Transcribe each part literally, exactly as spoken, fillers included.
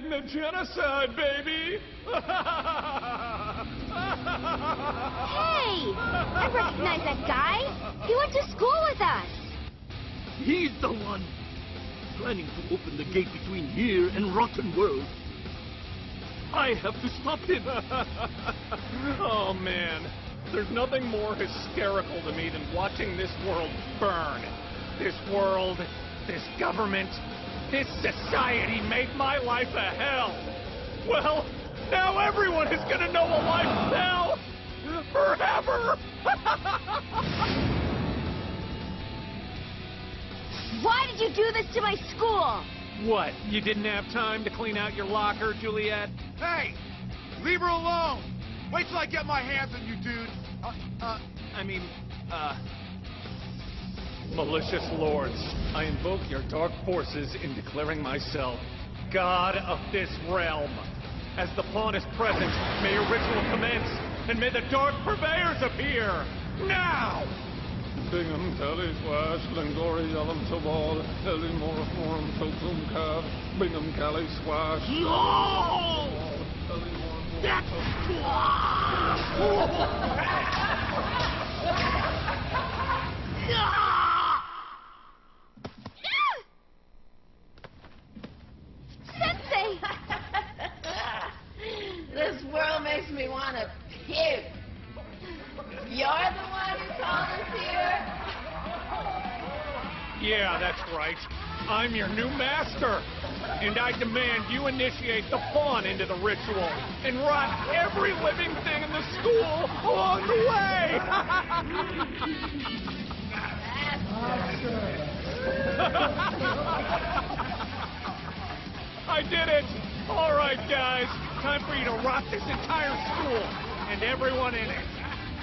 instigating the genocide, baby! Hey! I recognize that guy! He went to school with us! He's the one planning to open the gate between here and Rotten World. I have to stop him. Oh, man. There's nothing more hysterical to me than watching this world burn. This world, this government, this society made my life a hell. Well, now everyone is gonna know a life hell forever. Why did you do this to my school? What, you didn't have time to clean out your locker, Juliet? Hey! Leave her alone! Wait till I get my hands on you, dude! Uh, uh... I mean, uh... Malicious lords, I invoke your dark forces in declaring myself God of this realm. As the pawn is present, may your ritual commence, and may the dark purveyors appear! Now! Bingham, Kelly's Wash, Glengori, Yellum, Tobal, Ellie, Morum, Tokum, Cab, Bingham, Kelly, Swash. No! That's Sensei! This world makes me want to puke. You're the one who called us here? Yeah, that's right. I'm your new master. And I demand you initiate the pawn into the ritual and rot every living thing in the school along the way! I did it! All right, guys. Time for you to rot this entire school and everyone in it.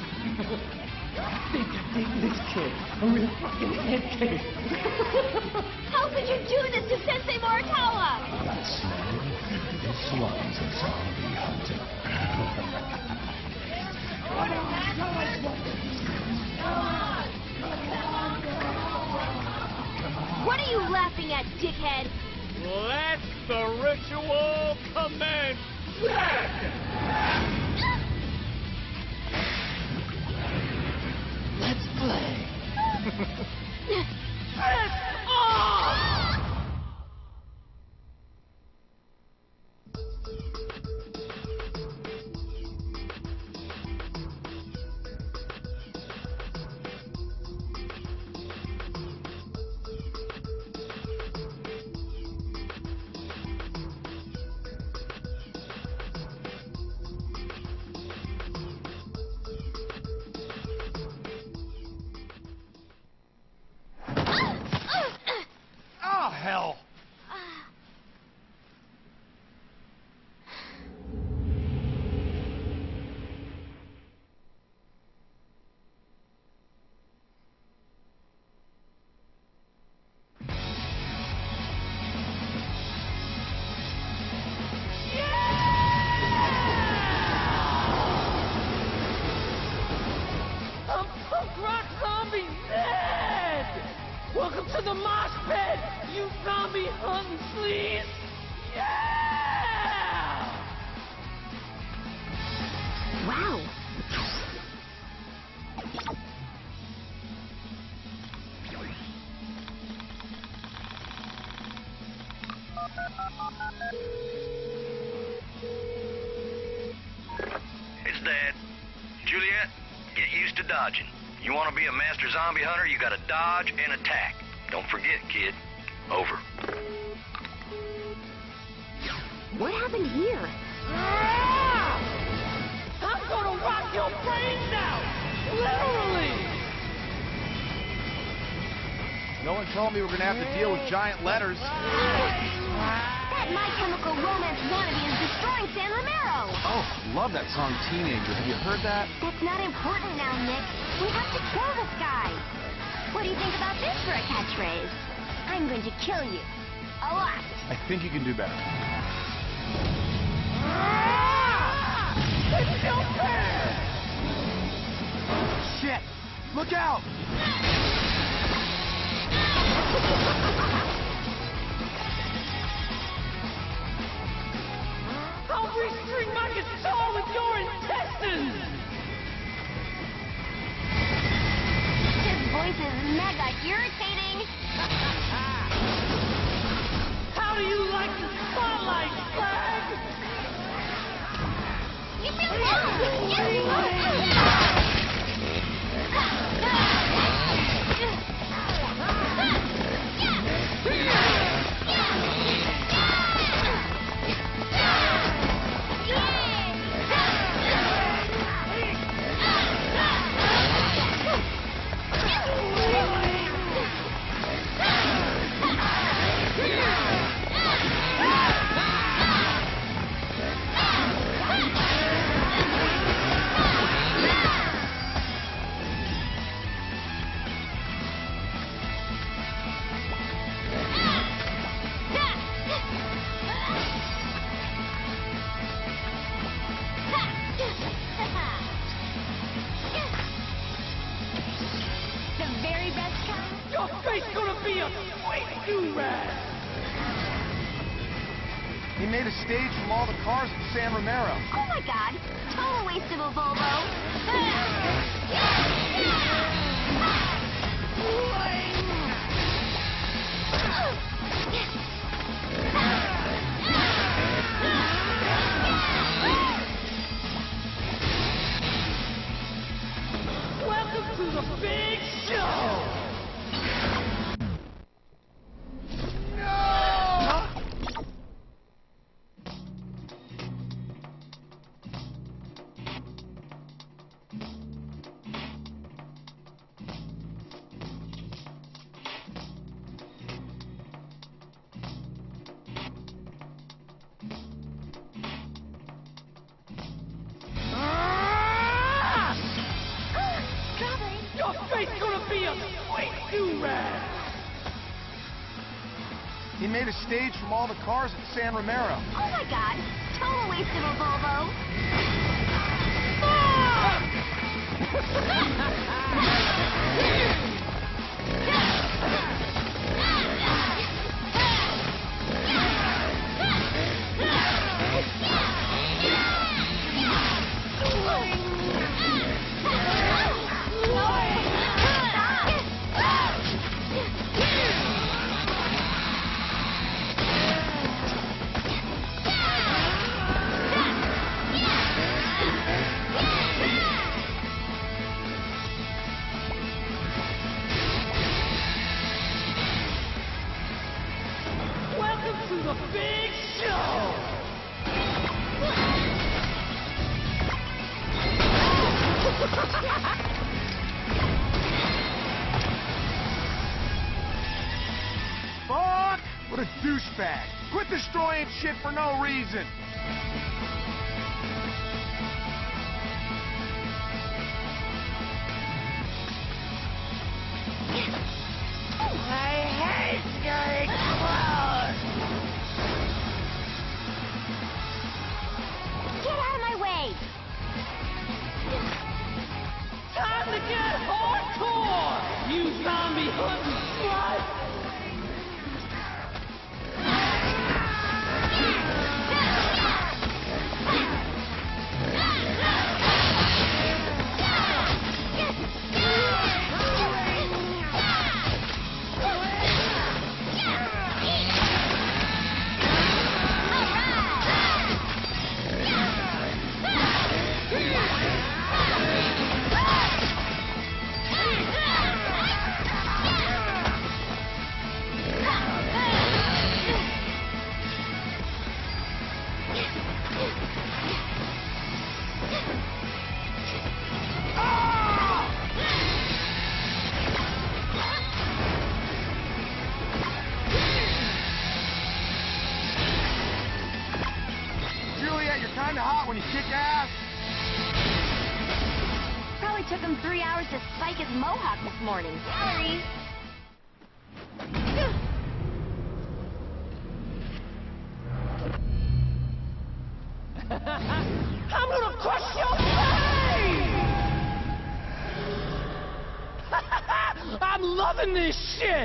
This kid, a real fucking head case. How could you do this to Sensei Morikawa? That smell, this one's a zombie hunter. What are you laughing at, dickhead? Let the ritual commence! Let's play. It's on! Oh, hell! I'm punk rock zombie dead! Welcome to the mosh pit, you zombie hunting sleaze! Yeah! Wow. It's Dad. Juliet, get used to dodging. You want to be a master zombie hunter, you gotta dodge and attack. Don't forget, kid. Over. What happened here? Ah! I'm gonna rock your brains out! Literally! No one told me we were gonna have to deal with giant letters. That My Chemical Romance wannabe is destroying San Romero! Oh, love that song Teenager. Have you heard that? That's not important now, Nick. We have to kill this guy. What do you think about this for a catchphrase? I'm going to kill you. A lot. I think you can do better. Ah! It's still fair! Shit! Look out! puncturing my guitar with your intestines! His voice is mega irritating. How do you like the spotlight, Flag? You feel good? Yes, you are. Your face gonna be a sweet do-rag! He made a stage from all the cars at San Romero. Oh my god, total waste of a Volvo. Welcome to the big show! Your face gonna be a sweet do-rag! He made a stage from all the cars at San Romero. Oh my god, total waste of a Volvo. Welcome to the big show! Fuck! What a douchebag. Quit destroying shit for no reason. I hate getting close! Get out of my way. Time to get hardcore! You zombie hunting slut! Juliet, you're kinda hot when you kick ass. Probably took him three hours to spike his mohawk this morning. Calories. I'm gonna crush your face! I'm loving this shit!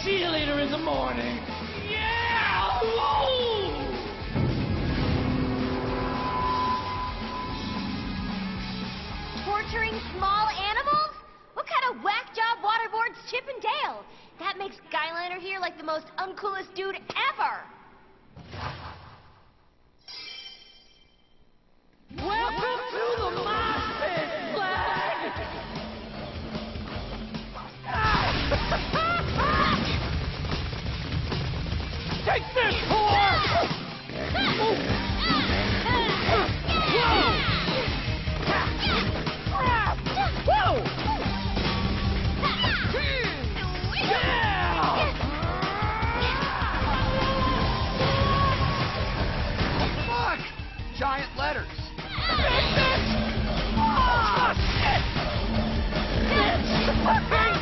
cheerleader in the morning. Yeah! Whoa! Torturing small animals? What kind of whack job waterboards Chip and Dale? That makes Skyliner here like the most uncoolest dude ever. Welcome to the mosh pit, Flag! Take this, whore! Whoa! Whoa! Fuck! Giant letters. Oh, shit! Bitch! Fucking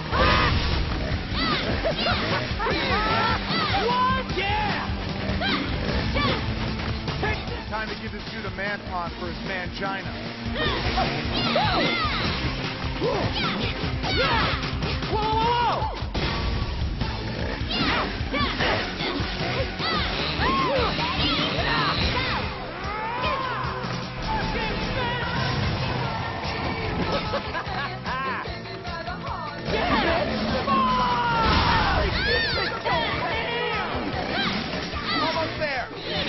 What? Yeah! Time to give this dude a man pawn for his mangina. Whoa, whoa, whoa! Almost there.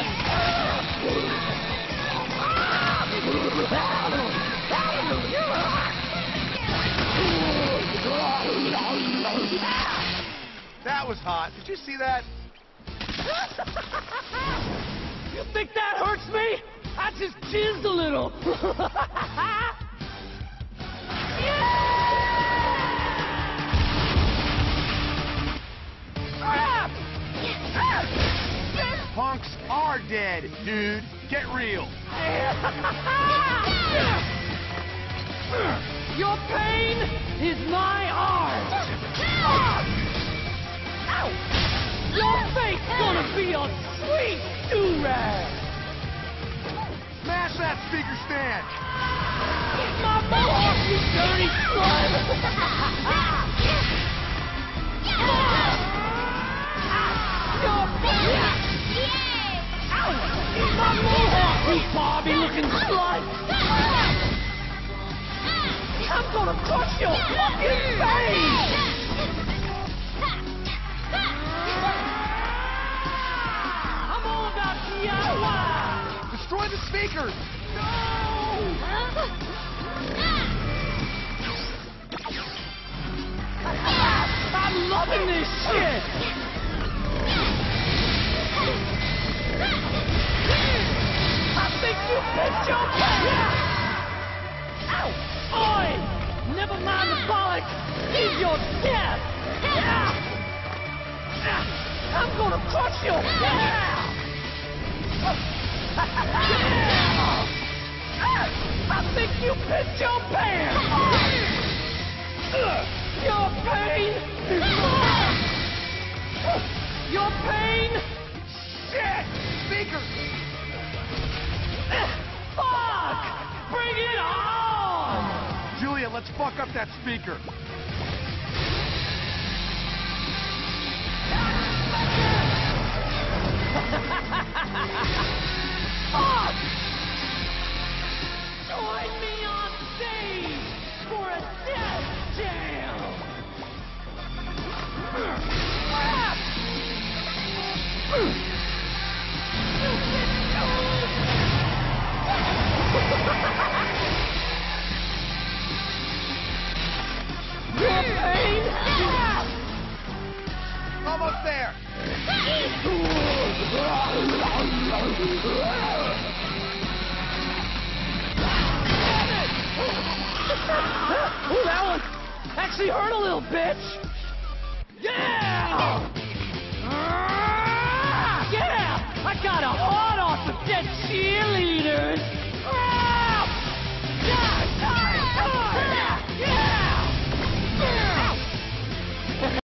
That was hot. Did you see that? You think that hurts me? I just jizzed a little. Punks are dead, dude. Get real. Your pain is my art. Ow! Your fate's gonna be a sweet do-rag. Smash that speaker stand. My mohawk, you dirty slut! Ow! My mohawk, you Bobby-looking slut! I'm gonna crush your fucking face! I'm all about D I Y! Destroy the speakers. I'm loving this shit! I think you picked your pants! Ow! Oi! Never mind the bollocks! He's your death! I'm gonna crush you! I think you picked your pants! Your pain is mine! Your pain? Shit! Speakers. Fuck! Bring it on! Julia, let's fuck up that speaker. Fuck! Join me on stage for a death jam! Crap! Your pain? Almost there. Ooh, that one actually hurt a little, bitch! Yeah! Yeah! I got a hard off the dead cheerleader!